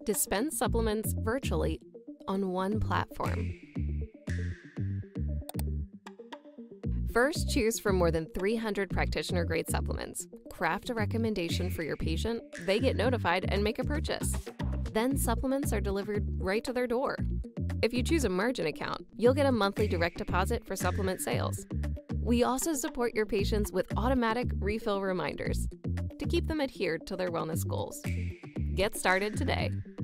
Dispense supplements virtually on one platform. First, choose from more than 300 practitioner-grade supplements. Craft a recommendation for your patient, they get notified and make a purchase. Then supplements are delivered right to their door. If you choose a margin account, you'll get a monthly direct deposit for supplement sales. We also support your patients with automatic refill reminders to keep them adhered to their wellness goals. Get started today.